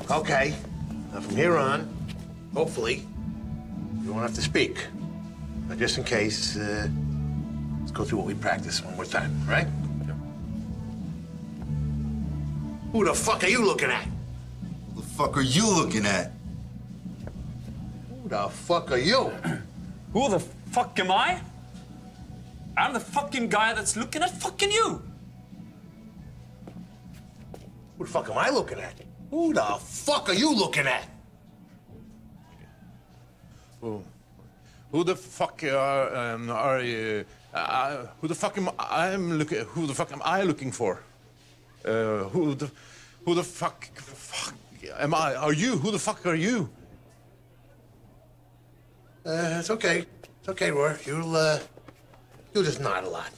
Okay. Now, from here on, hopefully, you won't have to speak. But just in case, let's go through what we practiced one more time, all right? Yeah. Who the fuck are you looking at? Who the fuck are you looking at? Who the fuck are you? Who the fuck am I? I'm the fucking guy that's looking at fucking you. Who the fuck am I looking at? Who the fuck are you looking at? Who the fuck are you? Who the fuck am I looking for? Who the fuck am I? Are you? Who the fuck are you? It's okay. It's okay, Roy. You'll just nod a lot.